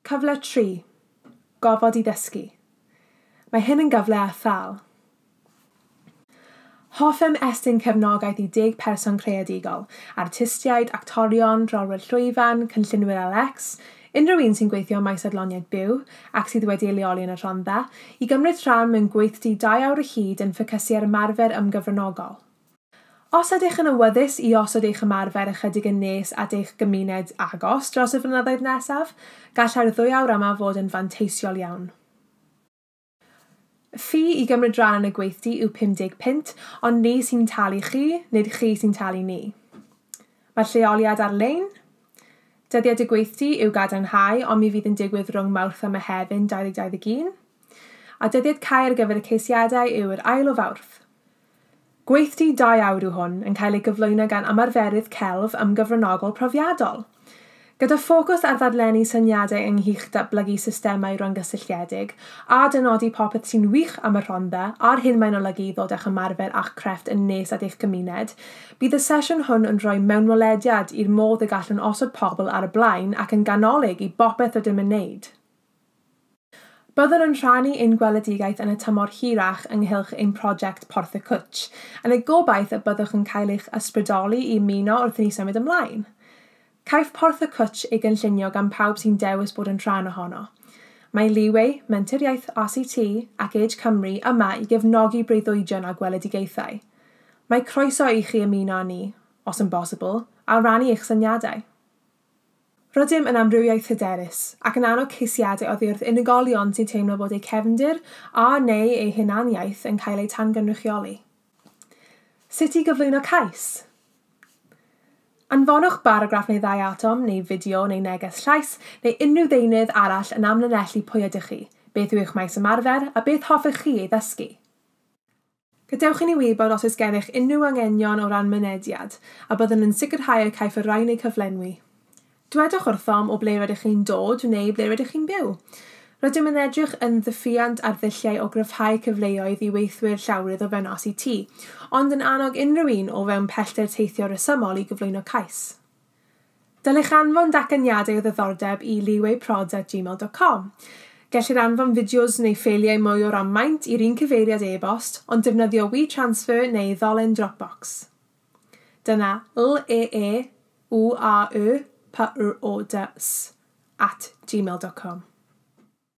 Cyfle 3. Gofod i ddysgu. Mae hyn yn gyfle a thal. Hoffem estyn cefnogaeth i 10 person creadigol, artistiaid, actorion, drolwyr llwyfan, cynllunwyr LX, unrhyw un sy'n gweithio maes adloniaeth byw ac sydd wedi ei leoli yn y Rhondda, i gymryd rhan mewn gweithdy 2 awr y hyd yn ffocysu ar ymarfer ymgyfrynogol. Os ydych yn awyddus i osod eich ymarfer ychydig yn nes at eich gymuned agos dros y flynyddoedd nesaf, gallai'r 2 awr yma fod yn fanteisiol iawn. Ffi i gymryd rhan yn y gweithdy yw £50, ond ni sy'n talu chi, nid chi sy'n talu ni. Mae'r lleoliad ar-lein. Dyddiad y gweithdy yw gadarnhau, ond mi fydd yn digwydd rhwng Mawrth a Mehefin 2021. A dyddiad cau ar gyfer y ceisiadau yw yr 1 o Fawrth. Gweithdy 2 awr yw hwn yn cael ei gyflwyno gan ymarferydd celf ymgyfrynogol profiadol. Gyda ffocws ar ddadlenni syniadau ynghylch datblygu systemau rhwng-gysylltiedig a dynodi popeth sy'n wych am y Rhondda a'r hyn mae'n olygu ddod â'ch ymarfer a'ch crefft yn nes at eich gymuned, bydd y sesiwn hwn yn rhoi mewnwelediad i'r modd y gallen osod pobl ar y blaen ac yn ganolig i bopeth ydym yn wneud. Byddwn yn rhannu ein gweledigaeth yn y tymor hirach ynghylch ein prosiect Porth y Cwtch, yn y gobaith y byddwch yn cael eich ysbrydoli i ymuno wrth i ni symud ymlaen. Caiff Porth y Cwtch ei gynllunio gan pawb sy'n dewis bod yn rhan ohono. Mae Liwei, Menter Iaith RCT ac Age Cymru yma i gefnogi breuddwydion a gweledigaethau. Mae croeso i chi ymuno â ni, os yn bosibl, a rannu eich syniadau. Rydym yn amrywiaeth hyderus ac yn annog ceisiadau oddi wrth unigolion sy'n teimlo bod eu cefndir a neu eu hunaniaeth yn cael ei tangynrychioli. Sut i gyflwyno cais? Anfonwch baragraff neu 2 atom, neu fideo neu neges llais, neu unrhyw ddeunydd arall yn amlinellu pwy ydych chi, beth yw eich maes ymarfer, a beth hoffech chi ei ddysgu. Gadewch i ni wybod os oes gennych unrhyw angenion o ran mynediad, a byddwn yn sicrhau y caiff y rai neu cyflenwi. Dwedwch wrthom o ble rydych chi'n dod neu ble rydych chi'n byw. Rydym yn edrych yn ddyffiant ar ddulliau o gryfhau cyfleoedd i weithwyr llawrydd o fewn RCT, ond yn annog unrhyw un o fewn pellter teithio resymol i gyflwyno cais. Dylech anfon datganiadau o ddiddordeb i liweiprods@gmail.com. Gellir anfon fideos neu ffeiliau mwy o ran maint i'r un cyfeiriad e-bost, ond defnyddio WeTransfer neu ddolen Dropbox. Dyna leeuaeprods@gmail.com.